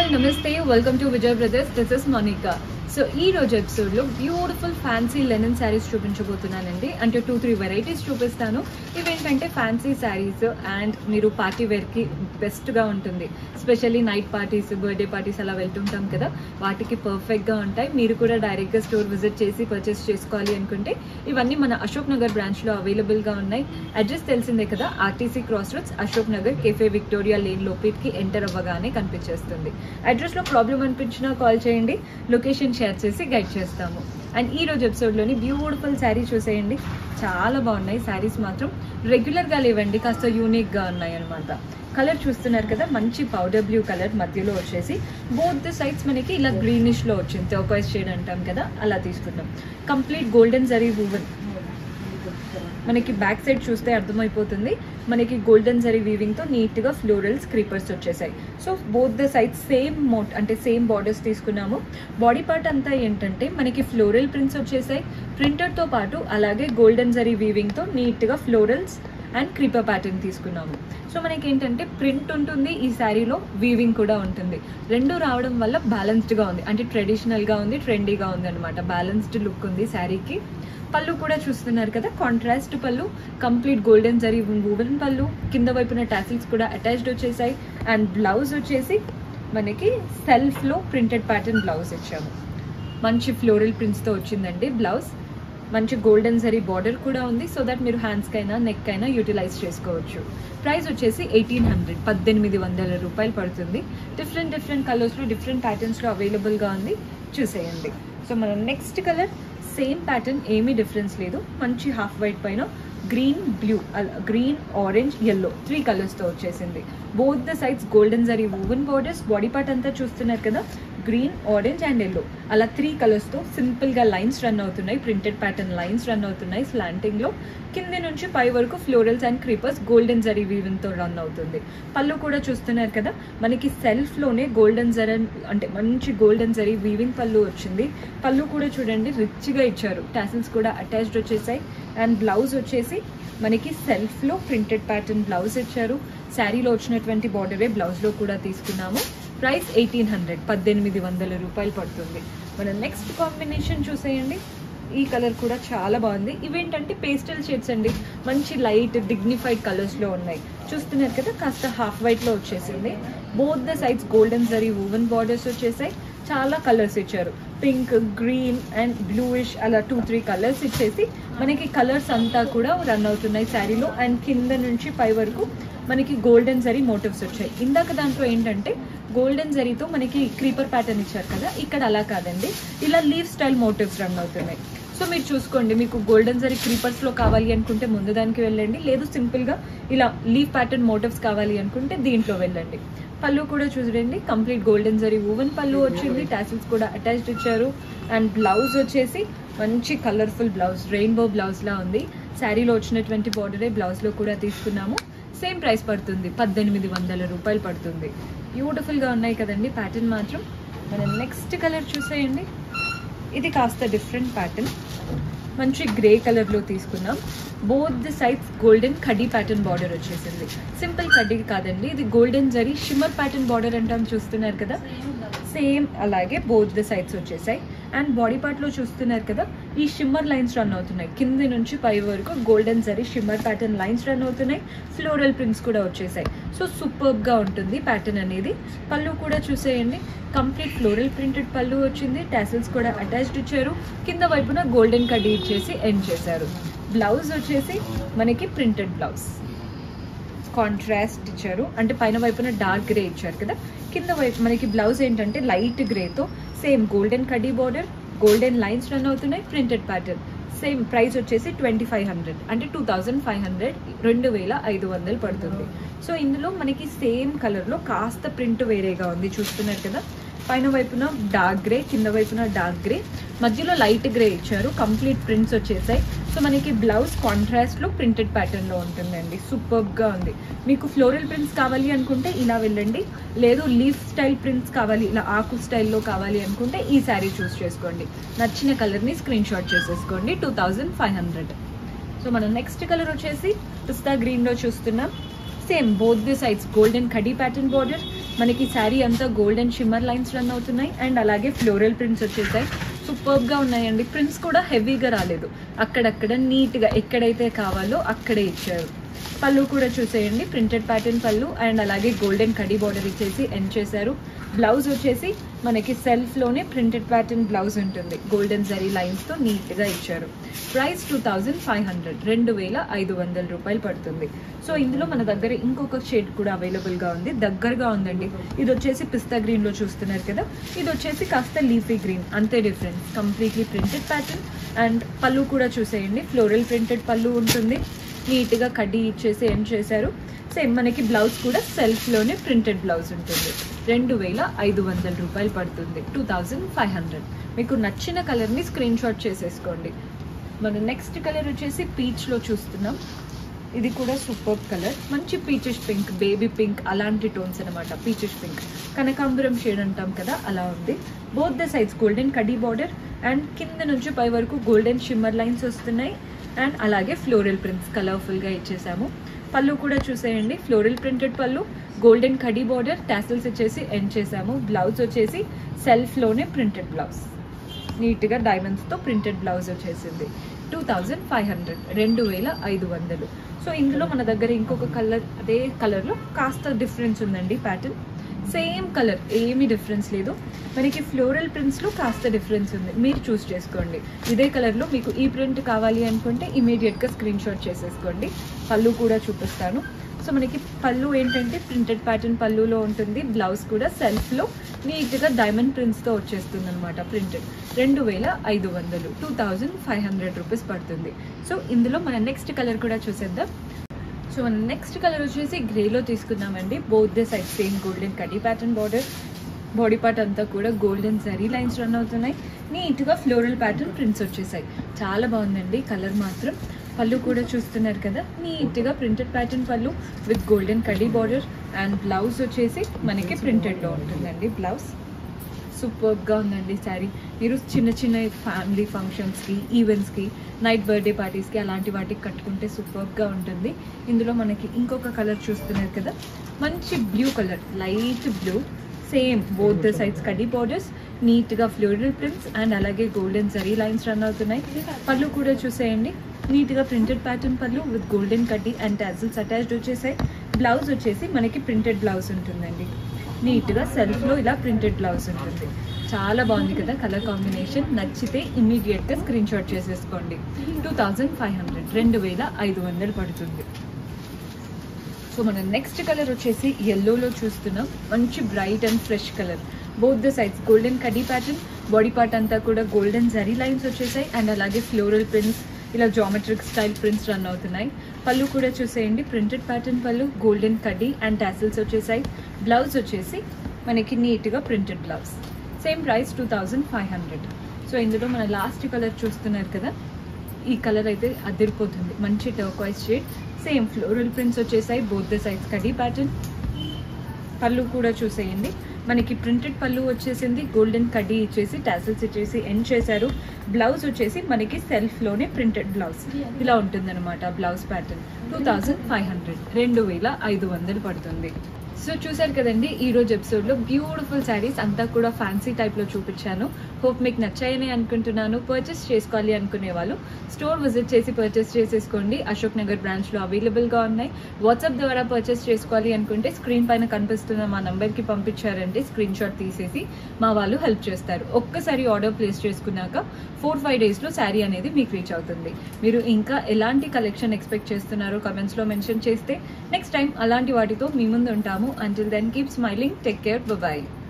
All నమస్తే, welcome to Vijay brothers. This is Monica. So ఈ రోజు ఎపిసోడ్లో బ్యూటిఫుల్ ఫ్యాన్సీ లెనిన్ శారీస్ చూపించబోతున్నానండి. అంటే 2-3 వెరైటీస్ చూపిస్తాను. ఇవేంటంటే ఫ్యాన్సీ శారీస్ అండ్ మీరు పార్టీ వేర్కి బెస్ట్గా ఉంటుంది. Specially night parties, birthday parties అలా వెళ్తుంటాం కదా, వాటికి పర్ఫెక్ట్గా ఉంటాయి. మీరు కూడా డైరెక్ట్గా స్టోర్ విజిట్ చేసి పర్చేస్ చేసుకోవాలి అనుకుంటే ఇవన్నీ మన అశోక్ నగర్ బ్రాంచ్లో అవైలబుల్గా ఉన్నాయి. అడ్రస్ తెలిసిందే కదా, RTC cross roads, Ashok Nagar, cafe Victoria lane లోపలికి ఎంటర్ అవ్వగానే కనిపించేస్తుంది. అడ్రస్లో ప్రాబ్లం అనిపించినా కాల్ చేయండి, లొకేషన్ షేర్ చేసి గైడ్ చేస్తాము. అండ్ ఈ రోజు ఎపిసోడ్లోని బ్యూటిఫుల్ శారీ చూసేయండి. చాలా బాగున్నాయి శారీస్, మాత్రం రెగ్యులర్గా లేవండి, కాస్త యూనిక్గా ఉన్నాయి అనమాట. కలర్ చూస్తున్నారు కదా, మంచి పౌడర్ బ్లూ కలర్, మధ్యలో వచ్చేసి బోత్ ది సైడ్స్ మనకి ఇలా గ్రీనిష్లో వచ్చింది, టర్క్వైజ్ షేడ్ అంటాం కదా, అలా తీసుకున్నాం. Complete golden zari woven. మనకి బ్యాక్ సైడ్ చూస్తే అర్థమైపోతుంది, మనకి గోల్డెన్ జరీ వీవింగ్తో నీట్గా ఫ్లోరల్స్, క్రీపర్స్ వచ్చేసాయి. So both the sides same అంటే సేమ్ బార్డర్స్ తీసుకున్నాము. బాడీ పార్ట్ అంతా ఏంటంటే మనకి ఫ్లోరల్ ప్రింట్స్ వచ్చేసాయి ప్రింటెడ్తో పాటు, అలాగే గోల్డెన్ జరీ వీవింగ్తో నీట్గా ఫ్లోరల్స్ అండ్ క్రీపర్ ప్యాటర్న్ తీసుకున్నాము. సో మనకి ఏంటంటే ప్రింట్ ఉంటుంది ఈ శారీలో, వీవింగ్ కూడా ఉంటుంది. రెండు రావడం వల్ల బ్యాలెన్స్డ్గా ఉంది, అంటే ట్రెడిషనల్గా ఉంది, ట్రెండీగా ఉంది అనమాట. బ్యాలెన్స్డ్ లుక్ ఉంది శారీకి. పళ్ళు కూడా చూస్తున్నారు కదా, కాంట్రాస్ట్ పళ్ళు, కంప్లీట్ గోల్డెన్ జరీ వూవెన్ పళ్ళు, కింద వైపున టాసిల్స్ కూడా అటాచ్డ్ వచ్చేసాయి. అండ్ బ్లౌజ్ వచ్చేసి మనకి సెల్ఫ్లో ప్రింటెడ్ ప్యాటర్న్ బ్లౌజ్ ఇచ్చాము. మంచి ఫ్లోరల్ ప్రింట్స్తో వచ్చిందండి బ్లౌజ్. మంచి గోల్డెన్ జరీ బార్డర్ కూడా ఉంది, సో దట్ మీరు హ్యాండ్స్కైనా నెక్ అయినా యూటిలైజ్ చేసుకోవచ్చు. ప్రైస్ వచ్చేసి 1800, 1800 రూపాయలు పడుతుంది. డిఫరెంట్ కలర్స్లో, డిఫరెంట్ ప్యాటర్న్స్లో అవైలబుల్గా ఉంది, చూసేయండి. సో మన నెక్స్ట్ కలర్ సేమ్ ప్యాటర్న్, ఏమీ డిఫరెన్స్ లేదు. మంచి హాఫ్ వైట్ పైన green, blue, green, orange, yellow, 3 కలర్స్తో వచ్చేసింది. Both the sides golden zari woven borders. Body part అంతా చూస్తున్నారు కదా, గ్రీన్, ఆరెంజ్ అండ్ ఎల్లో, అలా 3 కలర్స్తో సింపుల్గా లైన్స్ రన్ అవుతున్నాయి. ప్రింటెడ్ ప్యాటర్న్ లైన్స్ రన్ అవుతున్నాయి స్లాంటింగ్లో. కింది నుంచి పై వరకు florals and creepers golden zari వీవింగ్తో రన్ అవుతుంది. పళ్ళు కూడా చూస్తున్నారు కదా, మనకి సెల్ఫ్లోనే గోల్డెన్ జరీ, అంటే మంచి గోల్డెన్ జరీ వీవింగ్ పళ్ళు వచ్చింది. పళ్ళు కూడా చూడండి రిచ్గా ఇచ్చారు, టాసిల్స్ కూడా అటాచ్డ్ వచ్చేసాయి. అండ్ బ్లౌజ్ వచ్చేసి మనకి సెల్ఫ్లో ప్రింటెడ్ ప్యాటర్న్ బ్లౌజ్ ఇచ్చారు. శారీలో వచ్చినటువంటి బార్డరే బ్లౌజ్లో కూడా తీసుకున్నాము. ప్రైస్ 1800, 1800 రూపాయలు పడుతుంది. మన నెక్స్ట్ కాంబినేషన్ చూసేయండి. ఈ కలర్ కూడా చాలా బాగుంది. ఇవేంటంటే పేస్టల్ షేడ్స్ అండి, మంచి లైట్ డిగ్నిఫైడ్ కలర్స్లో ఉన్నాయి. చూస్తున్నారు కదా, కాస్త హాఫ్ వైట్లో వచ్చేసింది. Both the sides golden zari woven borders వచ్చేసాయి. చాలా కలర్స్ ఇచ్చారు, పింక్, గ్రీన్ అండ్ బ్లూయిష్, అలా 2-3 కలర్స్ ఇచ్చేసి మనకి కలర్స్ అంతా కూడా రన్ అవుతున్నాయి శారీలో. అండ్ కింద నుంచి పై వరకు మనకి గోల్డెన్ జరీ మోటివ్స్ వచ్చాయి. ఇందాక దాంట్లో ఏంటంటే గోల్డెన్ జరీతో మనకి క్రీపర్ ప్యాటర్న్ ఇచ్చారు కదా, ఇక్కడ అలా కాదండి, ఇలా లీవ్ స్టైల్ మోటివ్స్ రన్ అవుతున్నాయి. సో మీరు చూసుకోండి, మీకు గోల్డెన్ జరీ క్రీపర్స్లో కావాలి అనుకుంటే ముందు దానికి వెళ్ళండి, లేదు సింపుల్గా ఇలా లీవ్ ప్యాటర్న్ మోటివ్స్ కావాలి అనుకుంటే దీంట్లో వెళ్ళండి. పళ్ళు కూడా చూడండి, కంప్లీట్ గోల్డెన్ జరీ వూవెన్ పళ్ళు వచ్చింది, టాసిల్స్ కూడా అటాచ్డ్ ఇచ్చారు. అండ్ బ్లౌజ్ వచ్చేసి మంచి కలర్ఫుల్ బ్లౌజ్, రెయిన్బో బ్లౌజ్లా ఉంది. శారీలో వచ్చినటువంటి బార్డరే బ్లౌజ్లో కూడా తీసుకున్నాము. సేమ్ ప్రైస్ పడుతుంది, 1800 రూపాయలు పడుతుంది. బ్యూటిఫుల్గా ఉన్నాయి కదండి ప్యాటర్న్ మాత్రం. మనం నెక్స్ట్ కలర్ చూసేయండి. ఇది కాస్త డిఫరెంట్ ప్యాటర్న్, మంచి గ్రే కలర్లో తీసుకున్నాం. బోత్ ది సైడ్స్ గోల్డెన్ కడ్డీ ప్యాటర్న్ బార్డర్ వచ్చేసింది. సింపుల్ కడ్డీ కాదండి, ఇది golden zari shimmer pattern border అంటాం, చూస్తున్నారు కదా, సేమ్ అలాగే బోత్ ది సైడ్స్ వచ్చేసాయి. అండ్ బాడీ పార్ట్లో చూస్తున్నారు కదా, ఈ షిమ్మర్ లైన్స్ రన్ అవుతున్నాయి. కింది నుంచి పై వరకు golden zari shimmer pattern lines run అవుతున్నాయి. ఫ్లోరల్ ప్రింట్స్ కూడా వచ్చేసాయి. సో సూపర్గా ఉంటుంది ప్యాటర్న్ అనేది. పళ్ళు కూడా చూసేయండి, కంప్లీట్ ఫ్లోరల్ ప్రింటెడ్ పళ్ళు వచ్చింది, టాసిల్స్ కూడా అటాచ్డ్ ఇచ్చారు. కింద వైపున గోల్డెన్ కడ్డీ ఇచ్చేసి ఎండ్ చేశారు. బ్లౌజ్ వచ్చేసి మనకి ప్రింటెడ్ బ్లౌజ్, కాంట్రాస్ట్ ఇచ్చారు, అంటే పైన వైపున డార్క్ గ్రే ఇచ్చారు కదా, కింద వైపు మనకి బ్లౌజ్ ఏంటంటే లైట్ గ్రేతో సేమ్ గోల్డెన్ కడ్డీ బార్డర్, గోల్డెన్ లైన్స్ రన్ అవుతున్నాయి, ప్రింటెడ్ ప్యాటర్న్. సేమ్ ప్రైస్ వచ్చేసి 2500, అంటే 2500, 2500 పడుతుంది. సో ఇందులో మనకి సేమ్ కలర్లో కాస్త ప్రింట్ వేరేగా ఉంది, చూస్తున్నారు కదా, పైన వైపున డార్క్ గ్రే, కింద వైపున డార్క్ గ్రే, మధ్యలో లైట్ గ్రే ఇచ్చారు. కంప్లీట్ ప్రింట్స్ వచ్చేసాయి. సో మనకి బ్లౌజ్ కాంట్రాస్ట్లో ప్రింటెడ్ ప్యాటర్న్లో ఉంటుందండి, సూపర్గా ఉంది. మీకు ఫ్లోరల్ ప్రింట్స్ కావాలి అనుకుంటే ఇలా వెళ్ళండి, లేదు లీఫ్ స్టైల్ ప్రింట్స్ కావాలి, ఇలా ఆకు స్టైల్లో కావాలి అనుకుంటే ఈ శారీ చూస్ చేసుకోండి. నచ్చిన కలర్ని స్క్రీన్ షాట్ చేసేసుకోండి. 2500. సో మనం నెక్స్ట్ కలర్ వచ్చేసి పిస్తా గ్రీన్లో చూస్తున్నాం. Same both the sides golden కడీ ప్యాటర్న్ బార్డర్, మనకి శారీ అంతా గోల్డెన్ షిమ్మర్ లైన్స్ రన్ అవుతున్నాయి అండ్ అలాగే ఫ్లోరల్ ప్రింట్స్ వచ్చేసాయి. సూపర్గా ఉన్నాయండి. ప్రింట్స్ కూడా హెవీగా రాలేదు, అక్కడక్కడ నీట్గా ఎక్కడైతే కావాలో అక్కడే ఇచ్చారు. పళ్ళు కూడా చూసేయండి, ప్రింటెడ్ ప్యాటర్న్ పళ్ళు అండ్ అలాగే గోల్డెన్ కడీ బార్డర్ ఇచ్చేసి ఎండ్ చేశారు. బ్లౌజ్ వచ్చేసి మనకి సెల్ఫ్లోనే ప్రింటెడ్ ప్యాటర్న్ బ్లౌజ్ ఉంటుంది, గోల్డెన్ జరీ లైన్స్తో నీట్గా ఇచ్చారు. ప్రైస్ 2500, 2500 రూపాయలు పడుతుంది. సో ఇందులో మన దగ్గర ఇంకొక షేడ్ కూడా అవైలబుల్గా ఉంది, దగ్గరగా ఉందండి. ఇది వచ్చేసి పిస్తా గ్రీన్లో చూస్తున్నారు కదా, ఇది వచ్చేసి కాస్త లీఫీ గ్రీన్, అంతే difference. Completely printed pattern and పళ్ళు కూడా చూసేయండి, ఫ్లోరల్ ప్రింటెడ్ పళ్ళు ఉంటుంది, నీట్గా కడ్డీ ఇచ్చేసి ఎండ్ చేశారు. సేమ్ మనకి బ్లౌజ్ కూడా సెల్ఫ్లోనే ప్రింటెడ్ బ్లౌజ్ ఉంటుంది. 2500 రూపాయలు పడుతుంది, 2500. మీకు నచ్చిన కలర్ని స్క్రీన్ షాట్ చేసేసుకోండి. మన నెక్స్ట్ కలర్ వచ్చేసి పీచ్లో చూస్తున్నాం. ఇది కూడా సూపర్ కలర్, మంచి పీచెస్ పింక్, బేబీ పింక్ అలాంటి టోన్స్ అనమాట. పీచెస్ పింక్, కనకాంబరం షేడ్ అంటాం కదా అలా ఉంది. బోత్ ద సైడ్స్ గోల్డెన్ కడీ బార్డర్ అండ్ కింద నుంచి పై వరకు గోల్డెన్ షిమ్మర్ లైన్స్ వస్తున్నాయి అండ్ అలాగే ఫ్లోరల్ ప్రింట్స్ కలర్ఫుల్గా ఇచ్చేసాము. పళ్ళు కూడా చూసేయండి, ఫ్లోరల్ ప్రింటెడ్ పళ్ళు, గోల్డెన్ కడీ బార్డర్, టాసిల్స్ వచ్చేసి ఎండ్ చేసాము. బ్లౌజ్ వచ్చేసి సెల్ఫ్లోనే ప్రింటెడ్ బ్లౌజ్, నీట్గా డైమండ్స్తో ప్రింటెడ్ బ్లౌజ్ వచ్చేసింది. 2500, 2500. సో ఇందులో మన దగ్గర ఇంకొక కలర్, అదే కలర్లో కాస్త డిఫరెన్స్ ఉందండి. ప్యాటర్న్ సేమ్ కలర్, ఏమీ డిఫరెన్స్ లేదు. మనకి ఫ్లోరల్ ప్రింట్స్లో కాస్త డిఫరెన్స్ ఉంది, మీరు చూస్ చేసుకోండి. ఇదే కలర్లో మీకు ఈ ప్రింట్ కావాలి అనుకుంటే ఇమీడియట్గా స్క్రీన్ షాట్ చేసేసుకోండి. పళ్ళు కూడా చూపిస్తాను. సో మనకి పళ్ళు ఏంటంటే ప్రింటెడ్ ప్యాటర్న్ పళ్ళులో ఉంటుంది, బ్లౌజ్ కూడా సెల్ఫ్లో నీట్గా డైమండ్ ప్రింట్స్తో వచ్చేస్తుంది అనమాట. ప్రింటెడ్ 2500, 2500 రూపీస్ పడుతుంది. సో ఇందులో మన నెక్స్ట్ కలర్ కూడా చూసేద్దాం. సో మన నెక్స్ట్ కలర్ వచ్చేసి గ్రేలో తీసుకున్నామండి. Both the side same golden కడీ ప్యాటర్న్ బార్డర్, బాడీ పార్ట్ అంతా కూడా గోల్డెన్ జరీ లైన్స్ రన్ అవుతున్నాయి, నీట్గా ఫ్లోరల్ ప్యాటర్న్ ప్రింట్స్ వచ్చేసాయి. చాలా బాగుందండి కలర్ మాత్రం. పళ్ళు కూడా చూస్తున్నారు కదా, నీట్గా ప్రింటెడ్ ప్యాటర్న్ పళ్ళు విత్ గోల్డెన్ కడీ బార్డర్ అండ్ బ్లౌజ్ వచ్చేసి మనకి ప్రింటెడ్లో ఉంటుందండి. బ్లౌజ్ సూపర్గా ఉందండి శారీ. మీరు చిన్న చిన్న ఫ్యామిలీ ఫంక్షన్స్కి, ఈవెంట్స్కి, నైట్ బర్త్డే పార్టీస్కి అలాంటి వాటికి కట్టుకుంటే సూపర్గా ఉంటుంది. ఇందులో మనకి ఇంకొక కలర్ చూస్తున్నారు కదా, మంచి blue colour, light blue, same both the sides కడీ బార్డర్స్, నీట్గా ఫ్లోరల్ ప్రింట్స్ అండ్ అలాగే గోల్డెన్ జరీ లైన్స్ రన్ అవుతున్నాయి. పళ్ళు కూడా చూసేయండి, నీట్గా ప్రింటెడ్ ప్యాటర్న్ పళ్ళు విత్ గోల్డెన్ కడ్డీ అండ్ టాజిల్స్ అటాచ్డ్ వచ్చేసాయి. బ్లౌజ్ వచ్చేసి మనకి ప్రింటెడ్ బ్లౌజ్ ఉంటుందండి, నీట్గా సెల్ఫ్లో ఇలా ప్రింటెడ్ బ్లౌజ్ ఉంటుంది. చాలా బాగుంది కదా కలర్ కాంబినేషన్. నచ్చితే ఇమ్మీడియట్గా స్క్రీన్ షాట్ చేసేసుకోండి. 2500, 2500 పడుతుంది. సో మన నెక్స్ట్ కలర్ వచ్చేసి ఎల్లోలో చూస్తున్నాం. మంచి bright and fresh colour. Both the sides golden కడీ ప్యాటర్న్, బాడీ పార్ట్ అంతా కూడా గోల్డెన్ జరీ లైన్స్ వచ్చేసాయి అండ్ అలాగే ఫ్లోరల్ ప్రింట్స్, ఇలా జామెట్రిక్ స్టైల్ ప్రింట్స్ రన్ అవుతున్నాయి. పళ్ళు కూడా చూసేయండి, ప్రింటెడ్ ప్యాటర్న్ పళ్ళు, గోల్డెన్ కడ్డీ అండ్ టాసిల్స్ వచ్చేసాయి. బ్లౌజ్ వచ్చేసి మనకి నీట్గా printed blouse. Same price 2500. So ఇందులో మన లాస్ట్ కలర్ చూస్తున్నారు కదా, ఈ కలర్ అయితే అదిరిపోతుంది. మంచి turquoise shade, same floral prints వచ్చేసాయి. బోత్ ద సైడ్స్ కడీ ప్యాటర్న్. పళ్ళు కూడా చూసేయండి, మనకి ప్రింటెడ్ పళ్ళు వచ్చేసింది, గోల్డెన్ కడ్డీ ఇచ్చేసి టాసిల్స్ ఇచ్చేసి ఎండ్ చేశారు. బ్లౌజ్ వచ్చేసి మనకి సెల్ఫ్లోనే ప్రింటెడ్ బ్లౌజ్ ఇలా ఉంటుందన్నమాట. బ్లౌజ్ ప్యాటర్న్ 2500, 2500 పడుతుంది. సో చూసారు కదండి ఈరోజు ఎపిసోడ్లో బ్యూటిఫుల్ శారీస్ అంతా కూడా ఫ్యాన్సీ టైప్లో చూపించాను. హోప్ మీకు నచ్చాయని అనుకుంటున్నాను. పర్చేస్ చేసుకోవాలి అనుకునే వాళ్ళు స్టోర్ విజిట్ చేసి పర్చేస్ చేసేసుకోండి. అశోక్ నగర్ బ్రాంచ్లో అవైలబుల్గా ఉన్నాయి. వాట్సాప్ ద్వారా పర్చేస్ చేసుకోవాలి అనుకుంటే స్క్రీన్ పైన కనిపిస్తున్న మా నంబర్కి పంపించారంటే స్క్రీన్ షాట్ తీసేసి మా వాళ్ళు హెల్ప్ చేస్తారు. ఒక్కసారి ఆర్డర్ ప్లేస్ చేసుకున్నాక 4-5 డేస్లో శారీ అనేది మీకు రీచ్ అవుతుంది. మీరు ఇంకా ఎలాంటి కలెక్షన్ ఎక్స్పెక్ట్ చేస్తున్నారో కమెంట్స్లో మెన్షన్ చేస్తే నెక్స్ట్ టైం అలాంటి వాటితో మీ ముందు ఉంటాము. Until then, keep smiling. Take care. Bye-bye.